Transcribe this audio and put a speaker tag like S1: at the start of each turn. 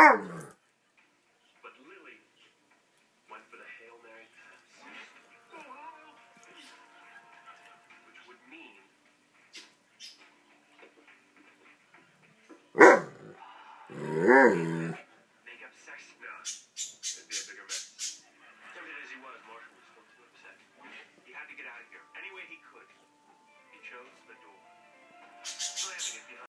S1: But Lily went for the Hail Mary pass, which would mean make up sex. No, it'd be a bigger mess. Tempted as he was, Marshall was still too upset. He had to get out of here any way he could. He chose the door, slamming it behind